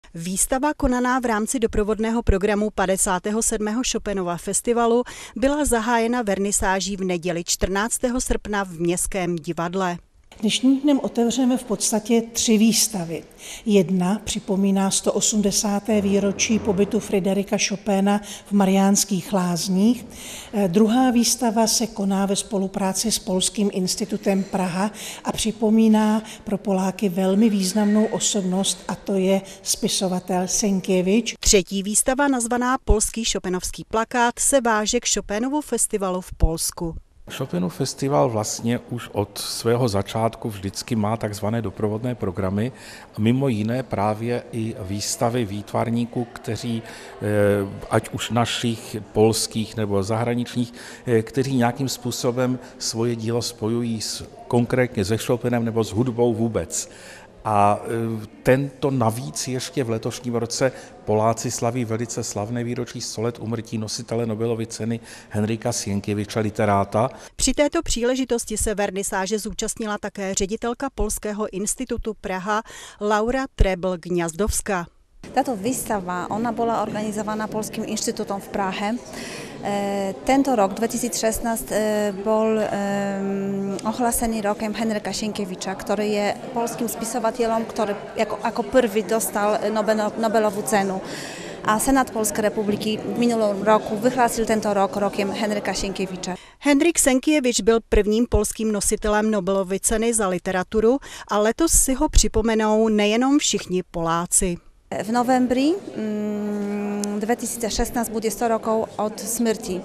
Výstava konaná v rámci doprovodného programu 57. Chopinova festivalu byla zahájena vernisáží v neděli 14. srpna v Městském divadle. Dnešním dnem otevřeme v podstatě 3 výstavy. Jedna připomíná 180. výročí pobytu Fryderika Chopina v Mariánských Lázních. Druhá výstava se koná ve spolupráci s Polským institutem Praha a připomíná pro Poláky velmi významnou osobnost, a to je spisovatel Sienkiewicz. Třetí výstava, nazvaná Polský Chopinovský plakát, se váže k Chopinovu festivalu v Polsku. Chopinův festival vlastně už od svého začátku vždycky má takzvané doprovodné programy, mimo jiné právě i výstavy výtvarníků, kteří, ať už našich, polských nebo zahraničních, kteří nějakým způsobem svoje dílo spojují konkrétně se Chopinem nebo s hudbou vůbec. A tento navíc ještě v letošním roce Poláci slaví velice slavné výročí 100 let úmrtí nositele Nobelovy ceny Henryka Sienkiewicza, literáta. Při této příležitosti se vernisáže zúčastnila také ředitelka Polského institutu Praha Laura Trebl-Gňazdowska. Táto výstava, ona bola organizovaná Polským inštitútom v Prahe. Tento rok, 2016, bol ohlásený rokem Henryka Sienkiewicza, ktorý je polským spisovateľom, ktorý ako prvý dostal Nobelovú cenu. A Senát Polskej republiky v minulom roku vyhlásil tento rok rokem Henryka Sienkiewicza. Henryk Sienkiewicz byl prvním polským nositelem Nobelovy ceny za literaturu a letos si ho připomenou nejenom všichni Poláci. V novembri 2016 bude 100 rokov od smrti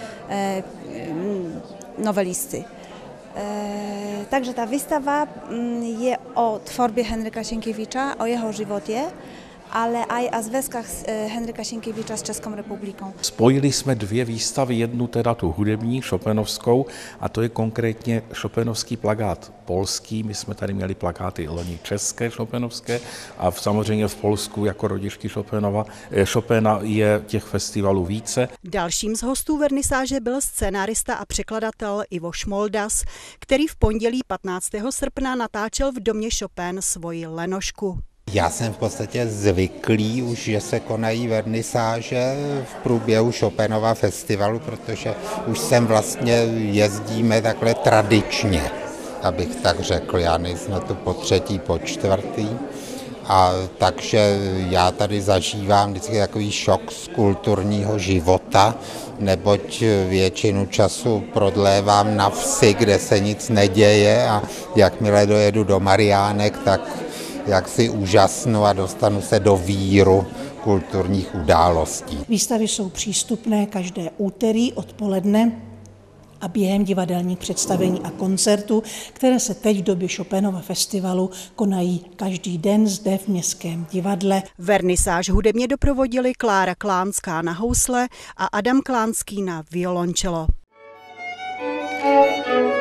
novelisty. Takže ta výstava je o tvorbě Henryka Sienkiewicza, o jeho životě, ale aj o zväzkách Henryka Sienkiewicza s Českou republikou. Spojili jsme 2 výstavy, jednu teda tu hudební, Chopinovskou, a to je konkrétně Chopinovský plakát polský. My jsme tady měli plakáty loni české chopinovské a samozřejmě v Polsku jako rodišky Chopina je těch festivalů více. Dalším z hostů vernisáže byl scénárista a překladatel Ivo Šmoldas, který v pondělí 15. srpna natáčel v domě Chopin svoji Lenošku. Já jsem v podstatě zvyklý už, že se konají vernisáže v průběhu Chopinova festivalu, protože už sem vlastně jezdíme takhle tradičně, abych tak řekl. Já nejsem to po 3., po 4. A takže já tady zažívám vždycky takový šok z kulturního života, neboť většinu času prodlévám na vsi, kde se nic neděje, a jakmile dojedu do Mariánek, tak jak si úžasnu a dostanu se do víru kulturních událostí. Výstavy jsou přístupné každé úterý odpoledne a během divadelních představení a koncertů, které se teď v době Chopinova festivalu konají každý den zde v Městském divadle. Vernisáž hudebně doprovodili Klára Klánská na housle a Adam Klánský na violončelo.